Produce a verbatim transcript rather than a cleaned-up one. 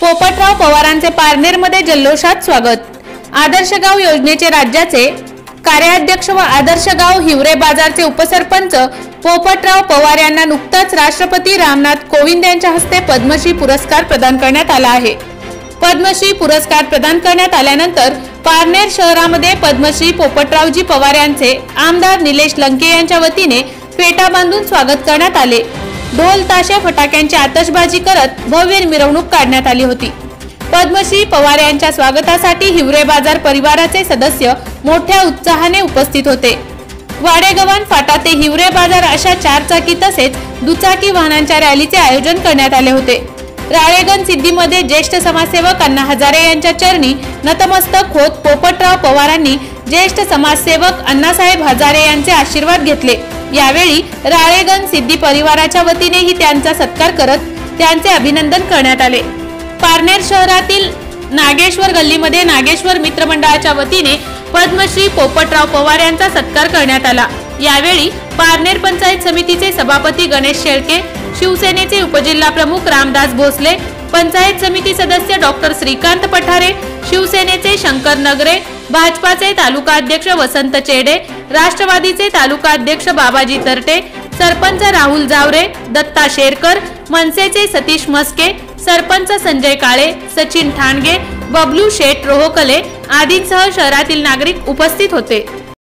पोपटराव पवारांचे पारनेरमध्ये जल्लोषात स्वागत। आदर्श गाव योजनेचे राज्याचे कार्याध्यक्ष व आदर्श गाव हिवरे बाजारचे उपसरपंच पोपटराव पवार यांना नुकताच राष्ट्रपती रामनाथ कोविंद यांच्या हस्ते पद्मश्री पुरस्कार प्रदान करण्यात आला आहे। पद्मश्री पुरस्कार प्रदान करण्यात आल्यानंतर पारनेर शहरामध्ये पद्मश्री पोपटरावजी पवार यांचे आमदार निलेश लंके यांच्या वतीने फेटा बांधून स्वागत करण्यात आले। ढोल ताशे फटाक्यांची आतषबाजी करत भव्य मिरवणूक काढण्यात आली होती। पद्मश्री पवार यांच्या स्वागतासाठी हिवरे बाजार परिवाराचे सदस्य मोठ्या उत्साहाने उपस्थित होते। वाडेगव्हाण फाटा ते हिवरे बाजार अशा चारचाकी तसेच दुचाकी वाहनांच्या रॅलीचे आयोजन करण्यात आले होते। राळेगण सिद्धीमध्ये ज्येष्ठ समाजसेवक अण्णा हजारे यांच्या चरणी नतमस्तक होत पोपटराव पवारांनी ज्येष्ठ समाजसेवक अण्णासाहेब हजारे यांचे आशीर्वाद घेतले। यावेळी राळेगण सिद्धी परिवाराच्या वतीनेही त्यांचा सत्कार करत त्यांचे अभिनंदन करण्यात आले। पारनेर शहरातील नागेश्वर गल्लीमध्ये नागेश्वर मित्र मंडळाच्या वतीने पद्मश्री पोपटराव पवार यांचा सत्कार करण्यात आला। यावेळी पारनेर पंचायत समितीचे सभापती गणेश शेळके, शिवसेनेचे उपजिल्हा प्रमुख रामदास भोसले, पंचायत समिती सदस्य डॉक्टर श्रीकांत पठारे, शिवसेनेचे शंकर नगरे, भाजपाचे तालुका अध्यक्ष वसंत चेडे, राष्ट्रवादीचे तालुका अध्यक्ष बाबाजी तरटे, सरपंच राहुल जावरे, दत्ता शेरकर, मनसेचे सतीश मस्के, सरपंच संजय काळे, सचिन ठाणगे, बबलू शेठ रोहकले आदींसह शहरातील नागरिक उपस्थित होते।